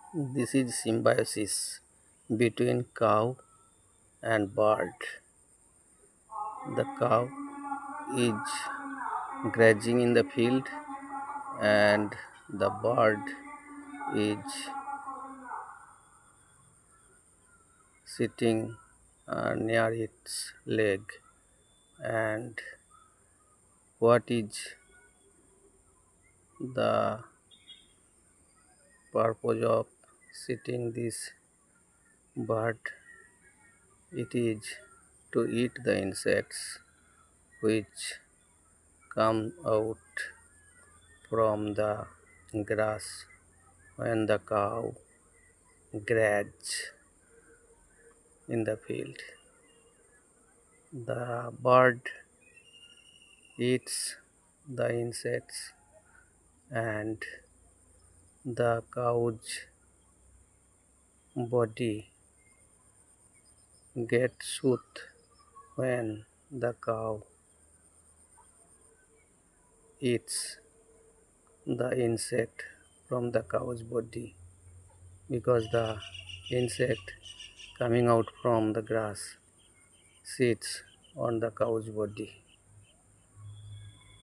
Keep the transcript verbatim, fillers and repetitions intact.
This is symbiosis between cow and bird. The cow is grazing in the field and the bird is sitting uh, near its leg. And what is the purpose of sitting this bird? It is to eat the insects which come out from the grass when the cow grazes in the field. The bird eats the insects and the cow's body gets soothed when the cow eats the insect from the cow's body because the insect coming out from the grass sits on the cow's body.